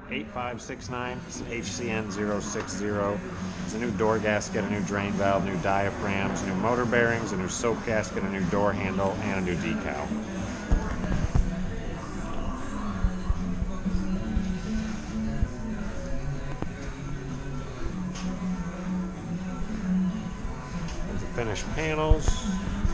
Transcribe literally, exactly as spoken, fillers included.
eight five six nine, it's H C N zero six zero. It's a new door gasket, a new drain valve, new diaphragms, new motor bearings, a new soap gasket, a new door handle, and a new decal. Finished panels.